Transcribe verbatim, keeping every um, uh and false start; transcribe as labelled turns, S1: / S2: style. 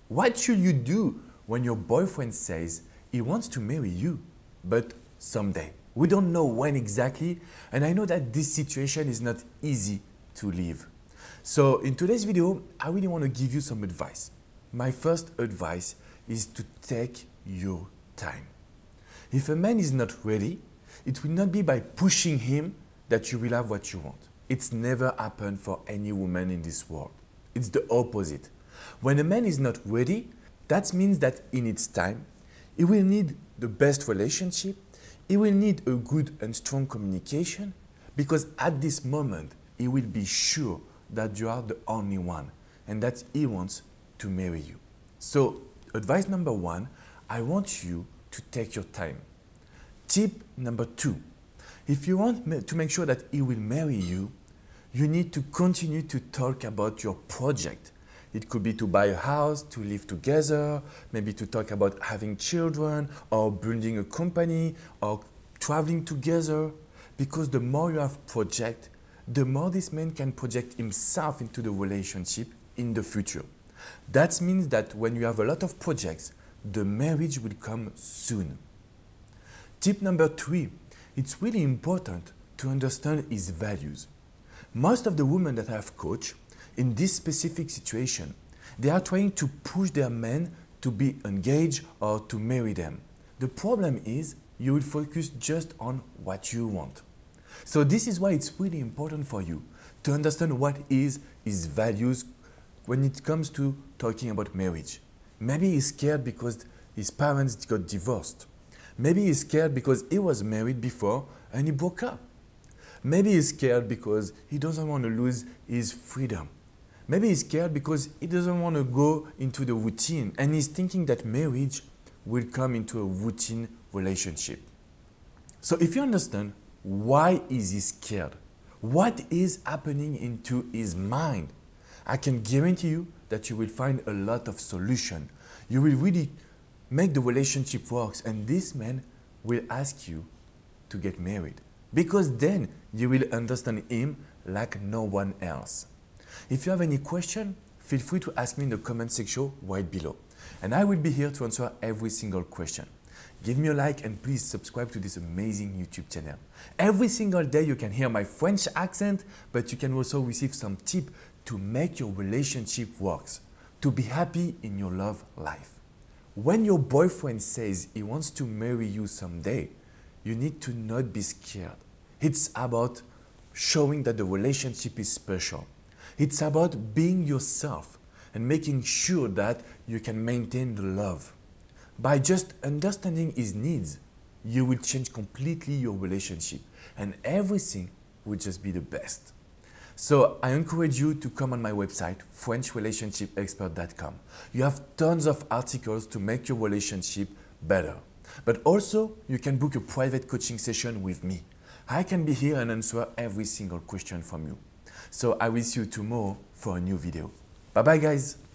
S1: What should you do when your boyfriend says he wants to marry you, but someday? We don't know when exactly, and I know that this situation is not easy to live. So in today's video, I really want to give you some advice. My first advice is to take your time. If a man is not ready, it will not be by pushing him that you will have what you want. It's never happened for any woman in this world. It's the opposite. When a man is not ready, that means that in its time, he will need the best relationship, he will need a good and strong communication, because at this moment, he will be sure that you are the only one and that he wants to marry you. So, advice number one, I want you to take your time. Tip number two, if you want to make sure that he will marry you, you need to continue to talk about your project. It could be to buy a house, to live together, maybe to talk about having children or building a company or traveling together. Because the more you have project, the more this man can project himself into the relationship in the future. That means that when you have a lot of projects, the marriage will come soon. Tip number three, it's really important to understand his values. Most of the women that I have coached in this specific situation, they are trying to push their men to be engaged or to marry them. The problem is you will focus just on what you want. So this is why it's really important for you to understand what is his values when it comes to talking about marriage. Maybe he's scared because his parents got divorced. Maybe he's scared because he was married before and he broke up. Maybe he's scared because he doesn't want to lose his freedom. Maybe he's scared because he doesn't want to go into the routine and he's thinking that marriage will come into a routine relationship. So if you understand why is he scared, what is happening into his mind, I can guarantee you that you will find a lot of solution. You will really make the relationship work, and this man will ask you to get married, because then you will understand him like no one else. If you have any question, feel free to ask me in the comment section right below, and I will be here to answer every single question. Give me a like and please subscribe to this amazing YouTube channel. Every single day you can hear my French accent, but you can also receive some tips to make your relationship work, to be happy in your love life. When your boyfriend says he wants to marry you someday, you need to not be scared. It's about showing that the relationship is special. It's about being yourself and making sure that you can maintain the love. By just understanding his needs, you will change completely your relationship and everything will just be the best. So I encourage you to come on my website, French relationship expert dot com. You have tons of articles to make your relationship better. But also, you can book a private coaching session with me. I can be here and answer every single question from you. So I will see you tomorrow for a new video. Bye bye guys.